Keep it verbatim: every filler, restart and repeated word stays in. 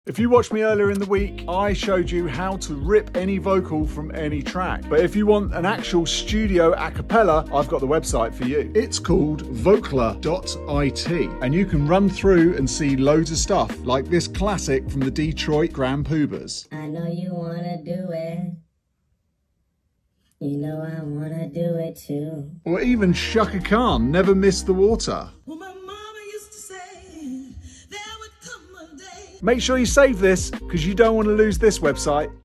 If you watched me earlier in the week, I showed you how to rip any vocal from any track. But if you want an actual studio a cappella, I've got the website for you. It's called vocler dot I T, and you can run through and see loads of stuff, like this classic from the Detroit Grand Poobas. I know you wanna do it. You know I wanna do it too. Or even Shaka Khan, Never Miss the Water. Well, my mama used to say there would come a day. Make sure you save this, because you don't want to lose this website.